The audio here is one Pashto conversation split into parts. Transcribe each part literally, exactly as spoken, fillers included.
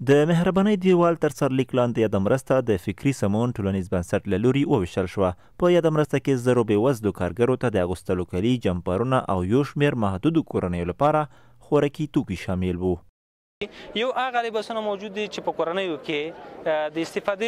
د مهربانۍ دیوال تر سرلیک لاندې یاده مرسته د فکري سمون ټولنیز بنسټ له لوري وویشل شوه. په یاده مرسته کې زرو بېوزلو کارګرو ته د اغوستلو کالي، جمپرونه او یو شمېر محدودو کورنیو لپاره خوراکي توکي شامل وو. یو هغه لباسونه موجود دي چې په کورنیو کې د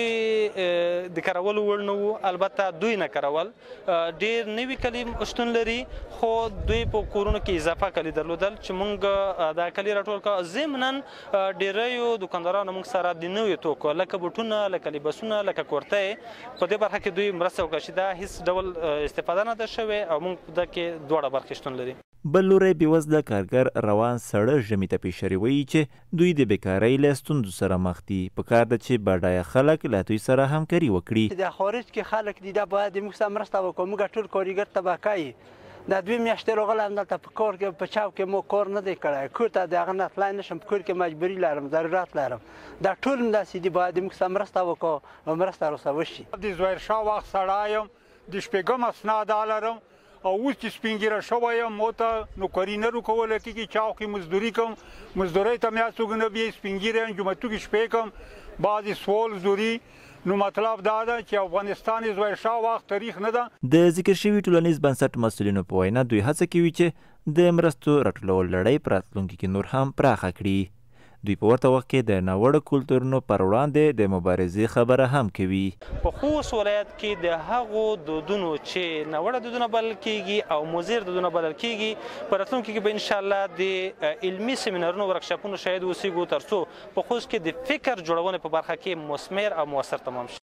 استفادې د کارولو وړ نه وو. البته دوی نه کارول، ډېر نوي کالي شتون لري، خو دوی په کورونو کې اضافه کالي درلودل چې موږ دا کالي راټول کړو. ضمناً ډېریو دکاندارانو موږ سره د نویو توکو لکه بوټونه، لکه لباسونه، لکه کورتۍ په دې برخه کې دوی مرسته وکړه چې دا هیڅ ډول استفاده نه ده شوې او موږ په دې کې دواړه برخې شتون لري. بل لوری بېوزله کارګر روان سړه ژمي ته پیشري وایي چې دوی د بیکارۍ له ستونزو سره مخ دي. پکار ده چې بډایه خلک له دوی سره همکاري وکړي. د خارج کې خلک دي، دا باید موږ سره مرسته وکړو. موږ ټول کارګر طبقه یې دا دوی میاشتې راغلی همدلته په کار کې په چوک کې مو کار نه دی کړی. کور ته د هغه نه تللی نه شم، په کور کې مجبوري لرم، ضرورت لرم. دا ټول همداسې دي، باید موږ سره مرسته وکړو او مرسته راسره وشي. د ظاهرشاه وخت سړی یم، د شپږم اسناد لرم او اوس چې سپین ږیره شوی یم، مو ته نوکري نه راکولی کېږي. چاو کې مزدوري کوم، مزدورۍ ته مې هڅوک نه بیایي. سپین ږیری یم، جوماتو کې شپې کوم، بعضې سوال زوري. نو مطلب دا ده چې افغانستان یې ظاهرشاه وخت تاریخ نه ده. د ذکر شوي ټولنیز بنسټ مسؤلینو په وینا دوی هڅه کوي چې د مرستو راټولول لړۍ په راتلونکي کې نور هم پراخه کړي. دوی په ورته وخت کې د ناوړه کلتورونو پر وړاندې د مبارزې خبره هم کوي. په خوست ولایت کې د هغو دودونو چې ناوړه دودونه بلل کېږي او مضر دودونه بلل کېږي، په راتلونکي کې به انشاءالله د علمي سیمینارونو ورکشاپونو شاید اوسېږو تر څو په خوست کې د فکر جوړونې په برخه کې مثمر او مؤثر تمام شي.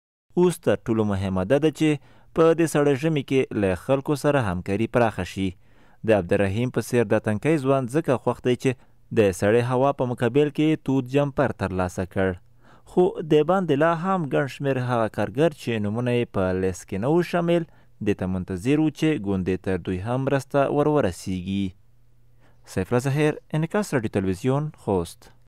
اوس تر ټولو مهمه ده چې په دې سړه ژمي کې له خلکو سره همکاري پراخه شي. د عبدالرحیم په څېر د تنکی ځوان ځکه خوښ دی چې د سړې هوا په مقابل کې تود جمپر ترلاسه کړ، خو د باندې لا هم ګڼ شمېر هغه کارګر چې نومونه یې په لیست کې نه وو شامل دې ته منتظر وو چې ګوندې تر دوی هم مرسته ور ورسیږي. سیف الله ظاهر، انعکاس راډیو تلویزیون، خوست.